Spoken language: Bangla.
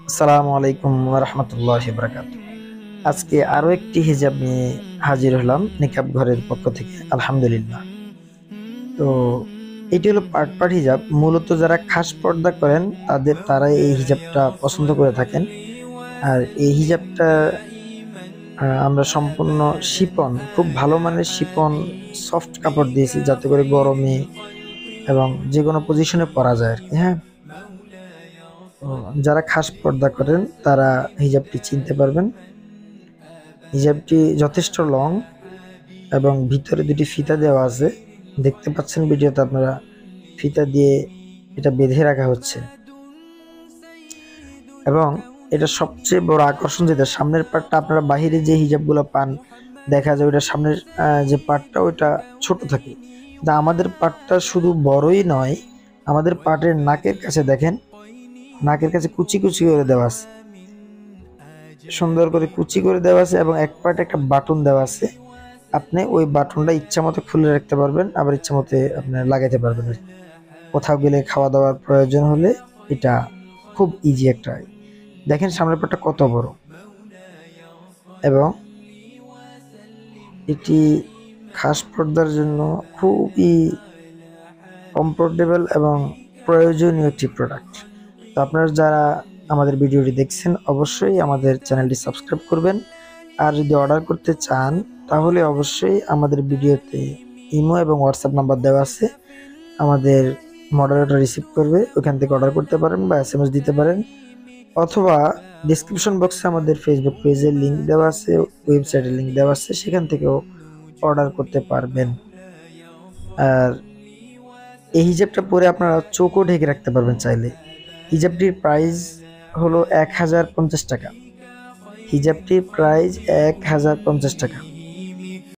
আসসালামু আলাইকুম ওয়া রাহমাতুল্লাহি ওয়া বারাকাতুহু। আজকে আরো একটি হিজাব নিয়ে হাজির হলাম নিকাব ঘরের পক্ষ থেকে, আলহামদুলিল্লাহ। তো এটি হলো পাট হিজাব। মূলত যারা খাস পর্দা করেন তারা এই হিজাবটা পছন্দ করে থাকেন। আর এই হিজাবটা আমরা সম্পূর্ণ শিপন, খুব ভালো মানের শিপন সফট কাপড় দিয়েছি, যাতে করে গরমে এবং যে কোনো পজিশনে পরা যায় আর কি। হ্যাঁ, তো যারা খাস পর্দা করেন তারা হিজাবটি চিনতে পারবেন। হিজাবটি যথেষ্ট লং এবং ভিতরে দুটি ফিতা দেওয়া আছে, দেখতে পাচ্ছেন ভিডিওতে আপনারা। ফিতা দিয়ে এটা বেঁধে রাখা হচ্ছে এবং এটা সবচেয়ে বড় আকর্ষণ, যেটা সামনের পার্টটা আপনারা বাহিরে যে হিজাবগুলো পান দেখা যায় ওইটা সামনের যে পার্টটা ওইটা ছোট থাকে, কিন্তু আমাদের পার্টটা শুধু বড়ই নয়, আমাদের পার্টের নাকের কাছে দেখেন, নাকের কাছে কুচি কুচি করে দেওয়া আছে, সুন্দর করে কুচি করে দেওয়া আছে এবং এক পার্টে একটা বাটন দেওয়া আছে। আপনি ওই বাটনটা ইচ্ছা মতো খুলে রাখতে পারবেন, আবার ইচ্ছা মতো আপনি লাগাইতে পারবেন। কোথাও গেলে খাওয়া দাওয়ার প্রয়োজন হলে এটা খুব ইজি একটা। দেখেন সামনের পাটটা কত বড় এবং এটি খাস পর্দার জন্য খুবই কমফোর্টেবল এবং প্রয়োজনীয় একটি প্রোডাক্ট। তো আপনারা যারা আমাদের ভিডিওটি দেখছেন অবশ্যই আমাদের চ্যানেলটি সাবস্ক্রাইব করবেন। আর যদি অর্ডার করতে চান তাহলে অবশ্যই আমাদের ভিডিওতে ইমো এবং হোয়াটসঅ্যাপ নাম্বার দেওয়া আছে, আমাদের মডারেটর রিসিভ করবে, ওখান থেকে অর্ডার করতে পারেন বা এসএমএস দিতে পারেন, অথবা ডিসক্রিপশন বক্সে আমাদের ফেসবুক পেজের লিঙ্ক দেওয়া আছে, ওয়েবসাইটের লিঙ্ক দেওয়া আছে, সেখান থেকেও অর্ডার করতে পারবেন। আর এই হিজাবটা পরে আপনারা চোখও ঢেকে রাখতে পারবেন চাইলে। হিজাবটির প্রাইস হলো 1050 টাকা। হিজাবটির প্রাইস 1050 টাকা।